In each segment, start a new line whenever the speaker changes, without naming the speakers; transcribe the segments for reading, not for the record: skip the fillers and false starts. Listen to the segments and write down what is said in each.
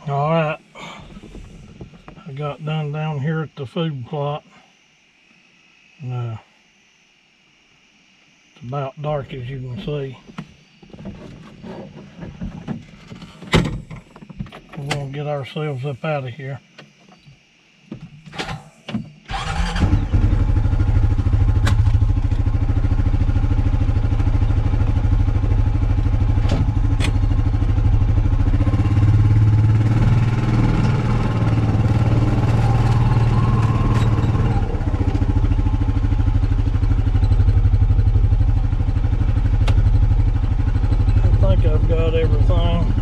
Alright, I got done down here at the food plot. And, it's about dark, as you can see. We're going to get ourselves up out of here. I've got everything.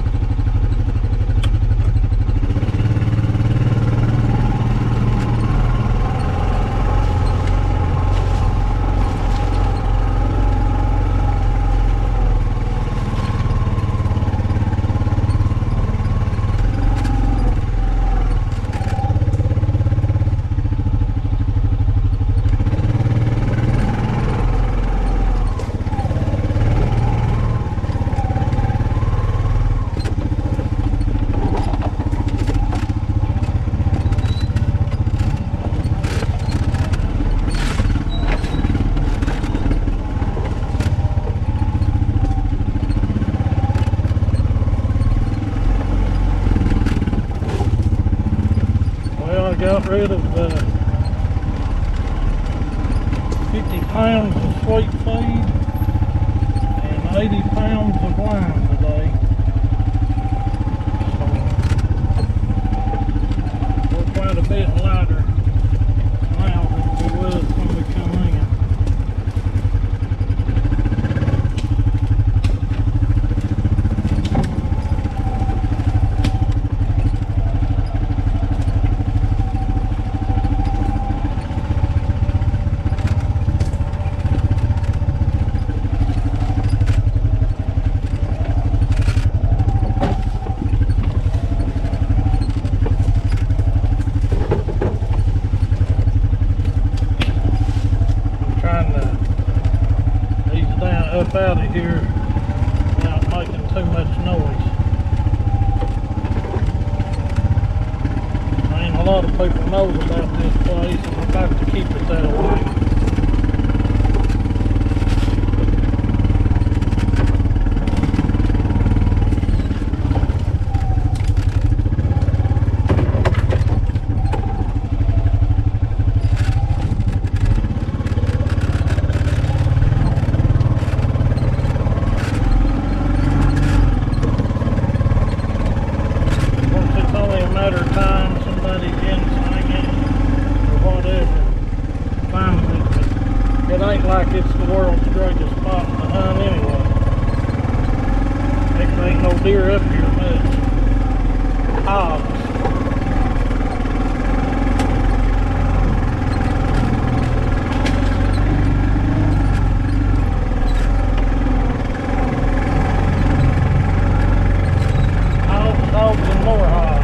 Got rid of 50 pounds of sweet feed and 80 pounds of lime today. So we're quite a bit lighter now than we was when we come in. Up out of here without making too much noise. I mean, a lot of people knows about this place and we're about to keep it that way. It ain't like it's the world's greatest spot to hunt anyway. There ain't no deer up here much. Hogs. Hogs and more hogs.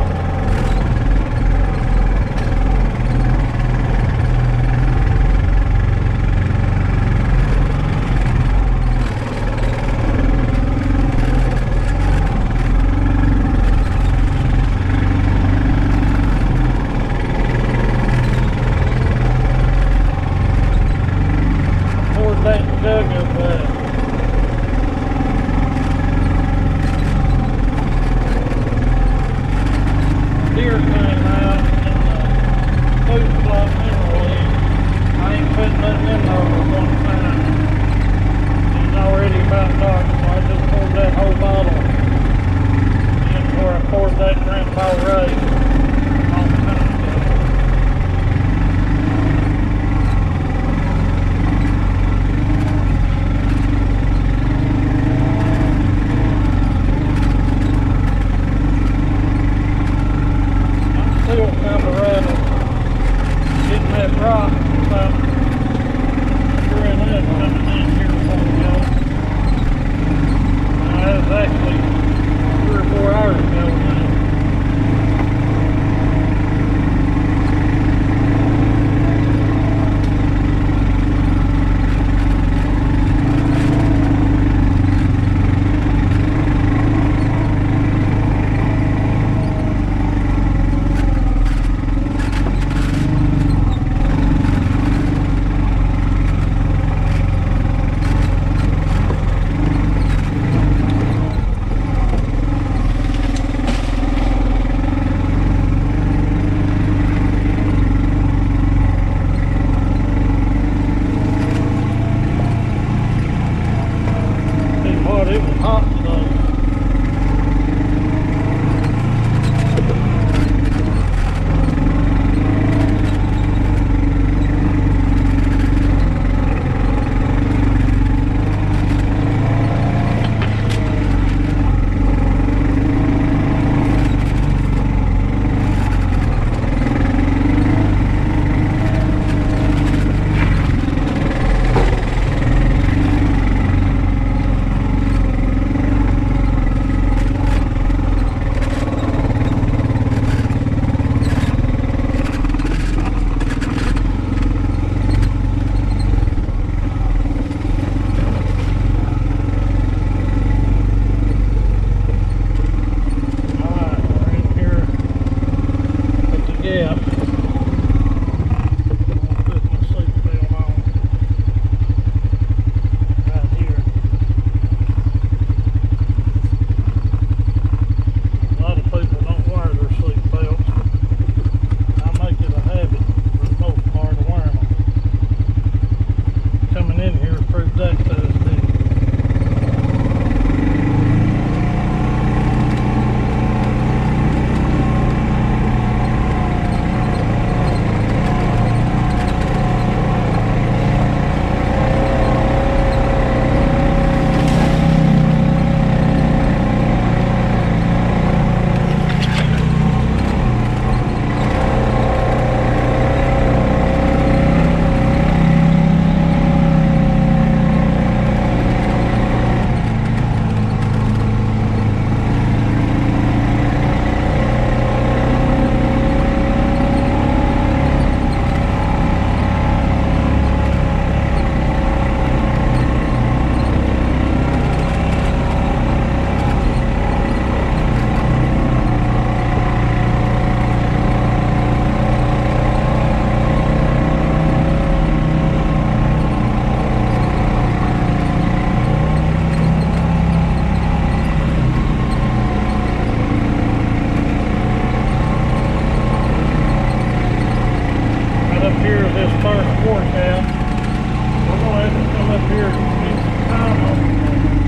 here is this first courthouse. We're gonna have to come up here and get some time on it.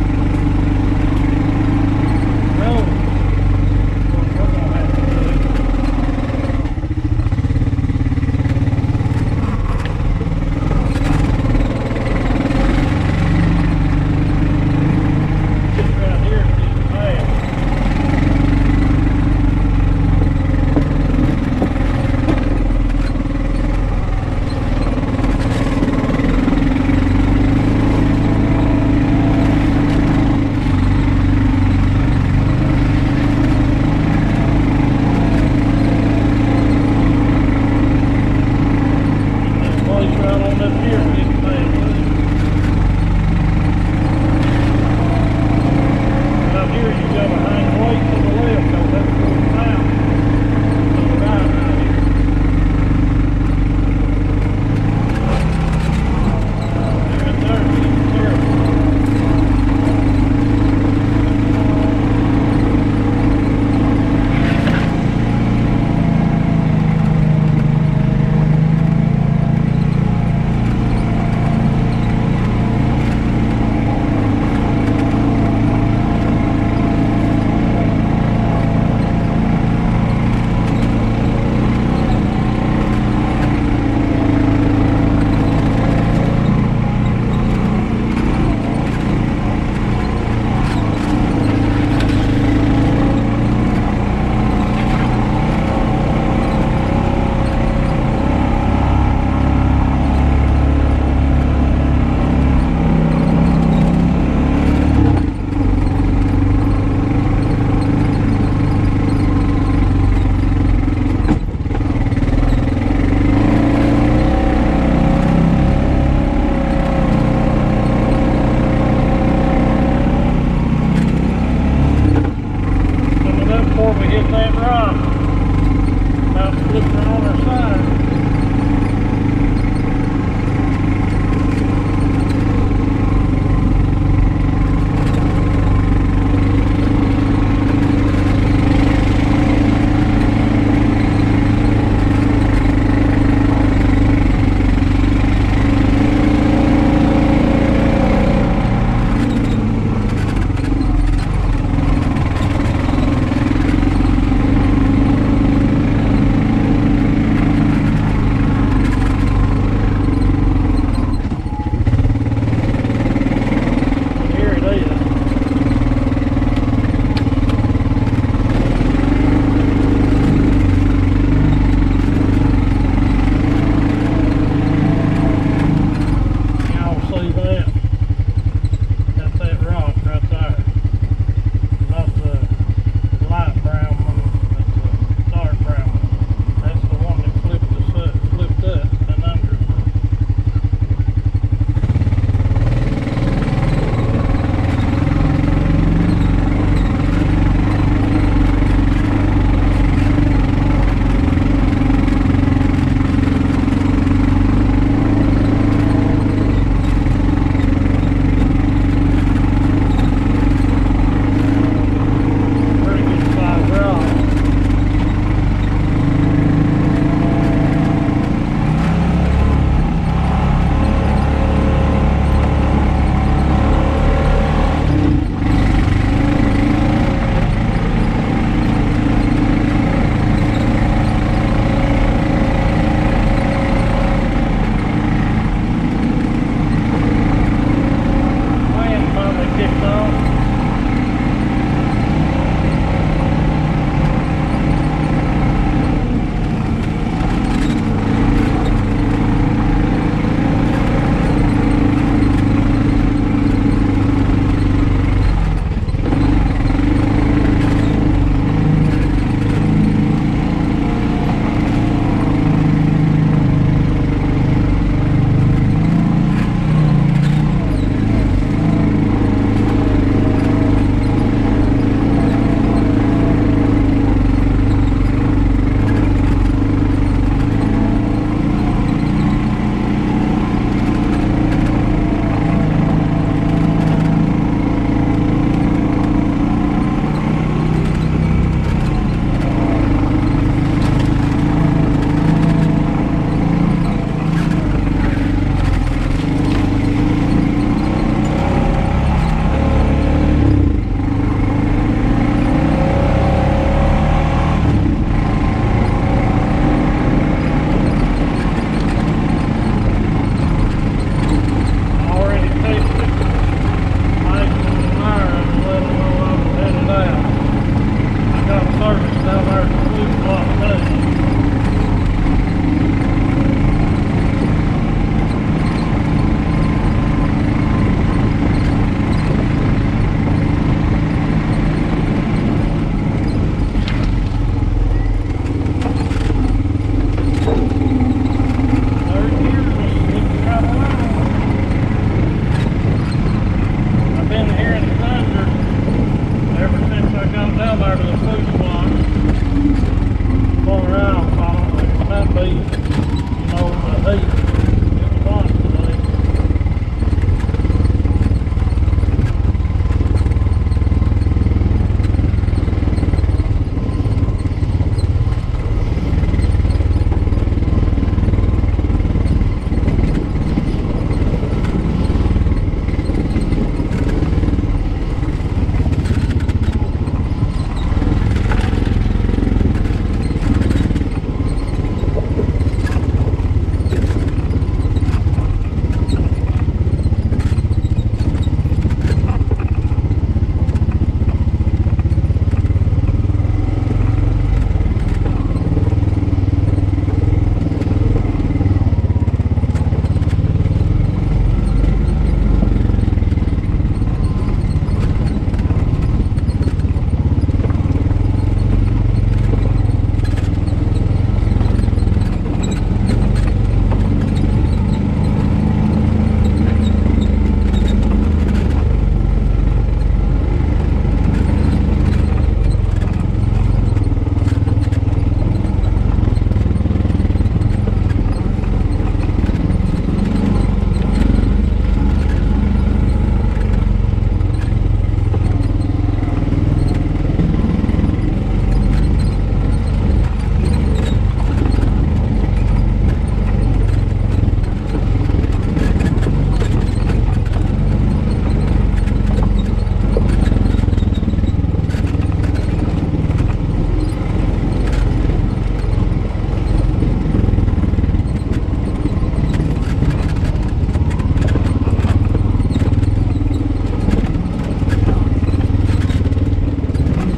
No. We're gonna have to do. Right here is these paths. Place right on up here, getting paid. Out here you got a hang weight to the left, because that's where it's out. To the right here. Right there, be careful.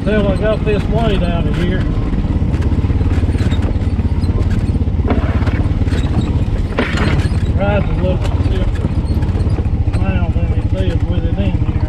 Until I got this weight out of here. Rides a little different now than it did with it in here.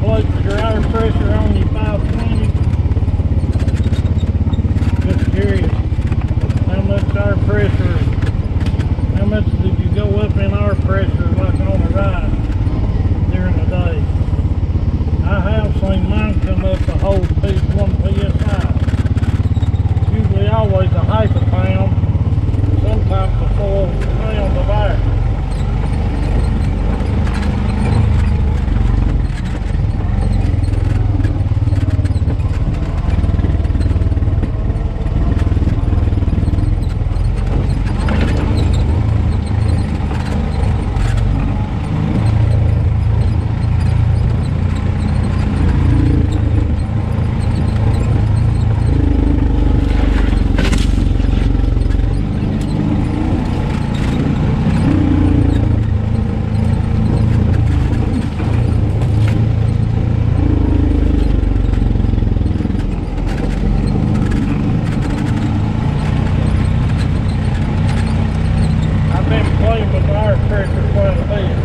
plate for your air pressure on your 520. Just curious, how much air pressure, how much did you go up in air pressure like on a ride during the day? I have seen mine come up a whole 1 PSI. It's usually always a half a pound, sometimes a full pound of air. Playing with air pressure quite a bit.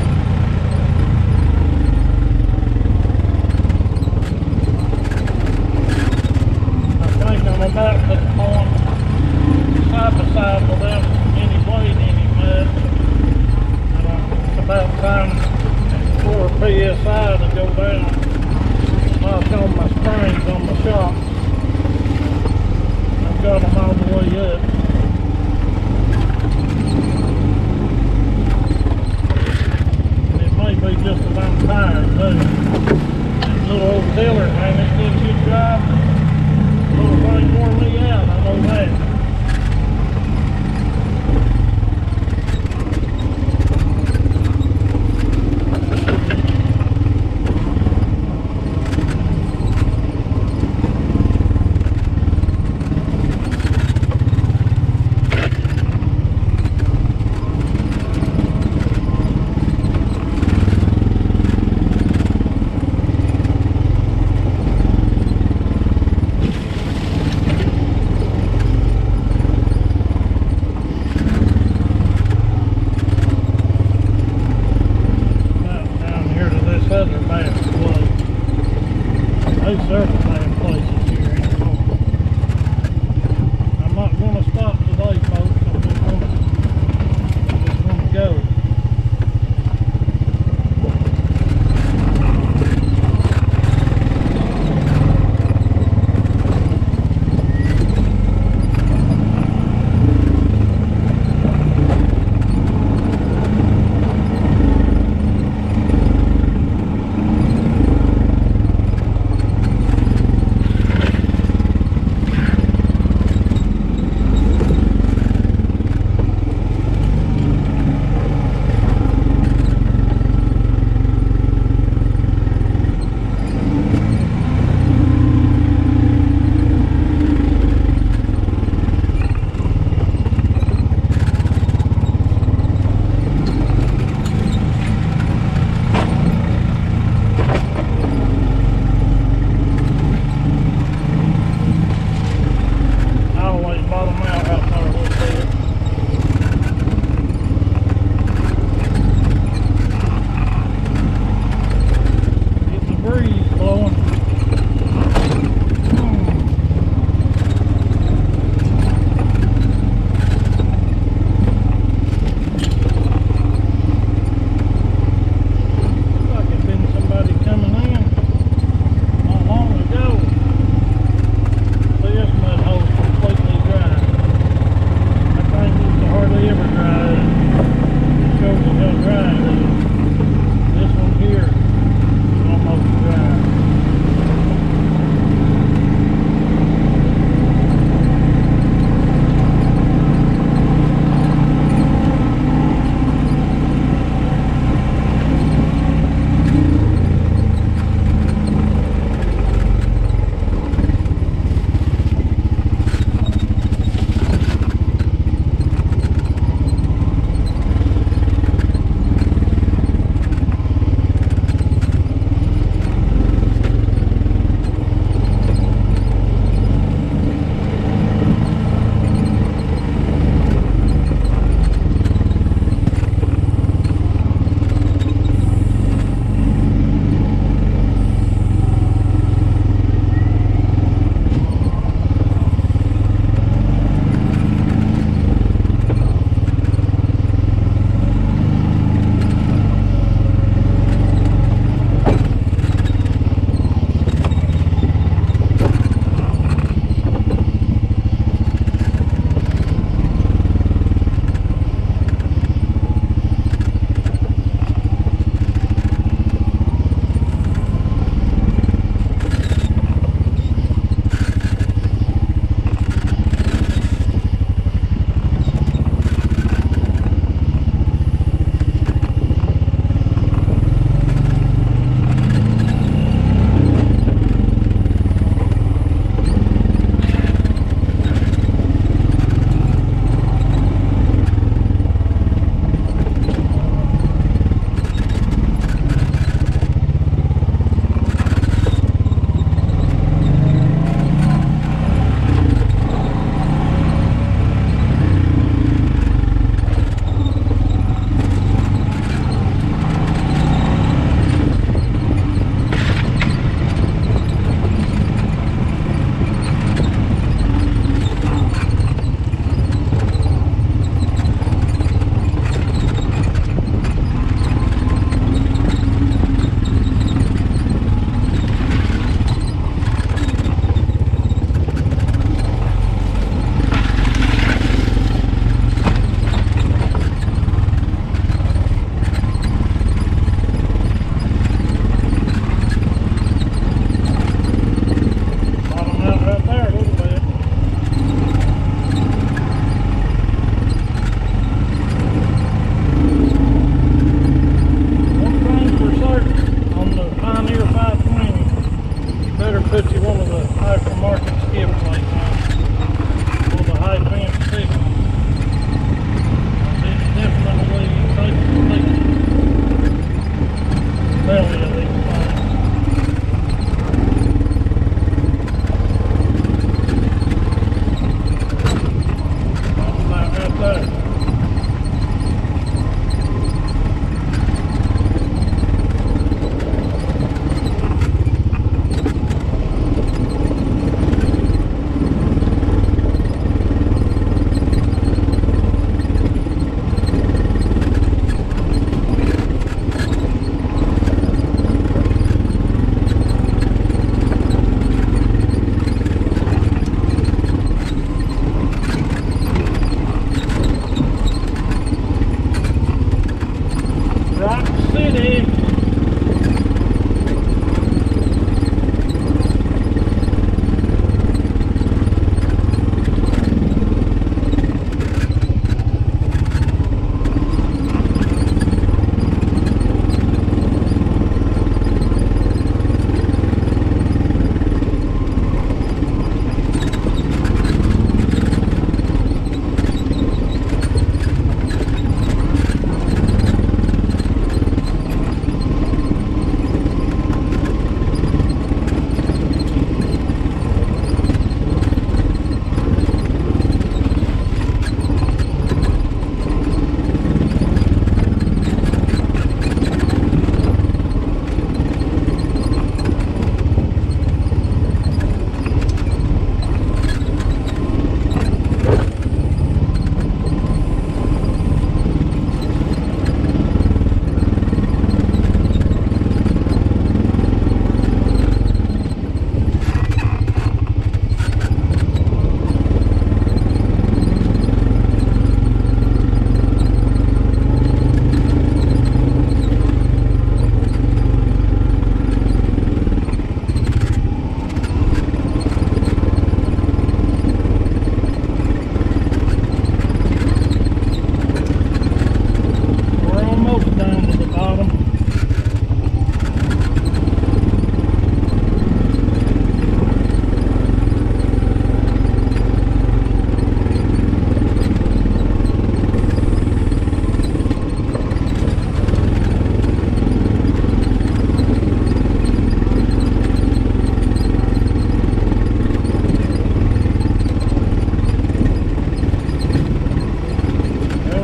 I think I'm about to the point side by side without any weight, any mud. It's about time for a PSI to go down. Knock on my springs on my shocks. I've got them all the way up.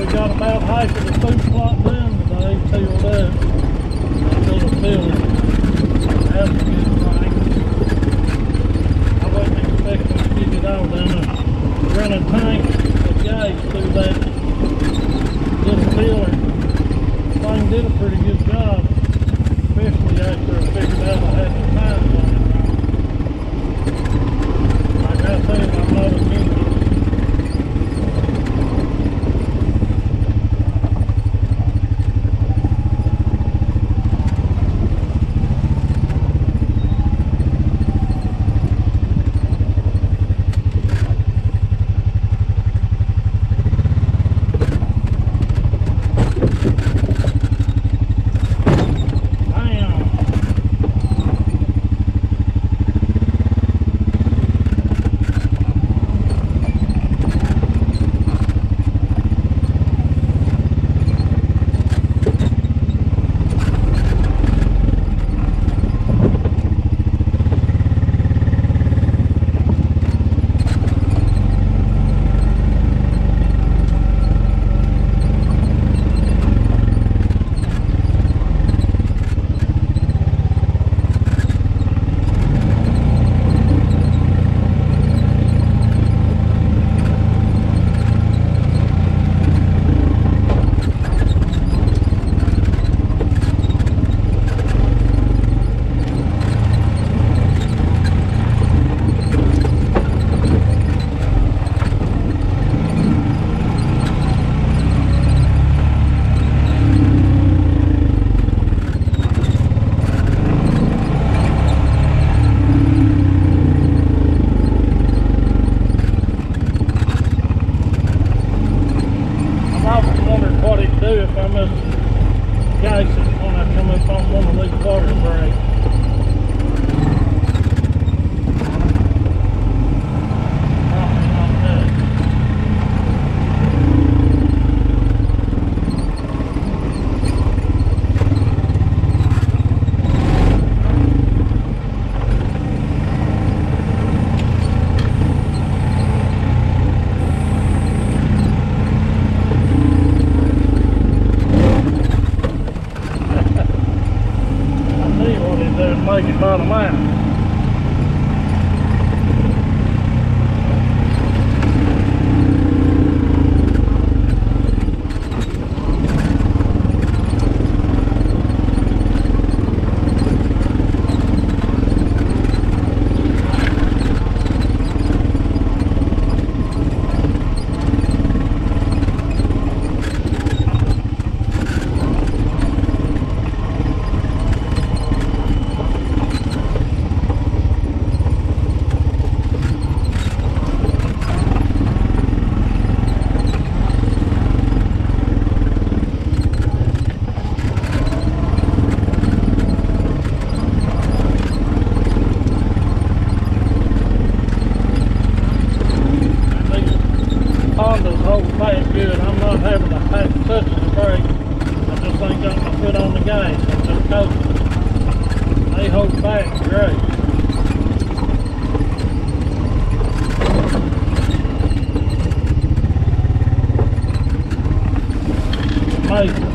We got about half of the food plot done today, filled up. That little filler. That's a good thing. I wasn't expecting to get it all done. Run a tank of gas through that little filler. The thing did a pretty good job, especially after I figured out I had the pipes on it. Like I said, I'm not a mechanic. If I must gas it when I come up on one of these water breaks. Probably not much. Make it bottom out. Hondas hold back good. I'm not having to touch the brake. I just ain't got my foot on the gas. I'm just coasting. They hold back great. Amazing.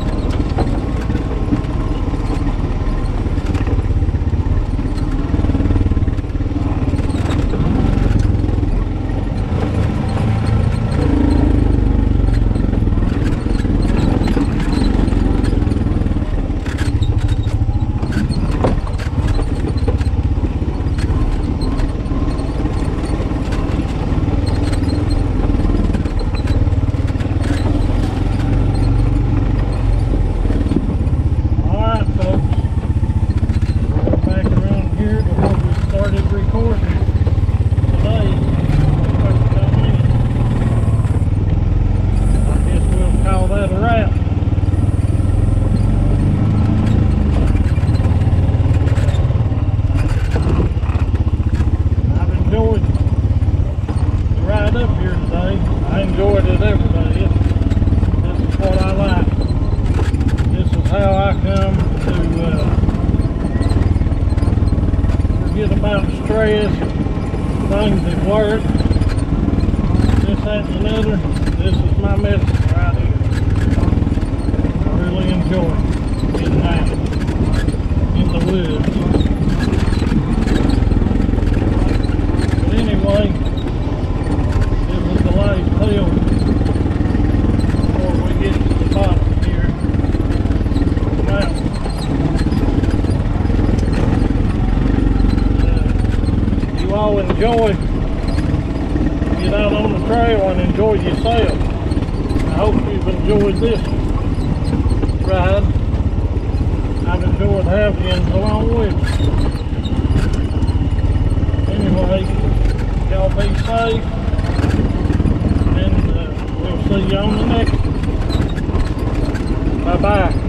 stress, things that work, this, that, and another. This is my medicine right here. enjoy. Get out on the trail and enjoy yourself. I hope you've enjoyed this ride. I've enjoyed having you along with me. Anyway, y'all be safe, and we'll see you on the next one. Bye-bye.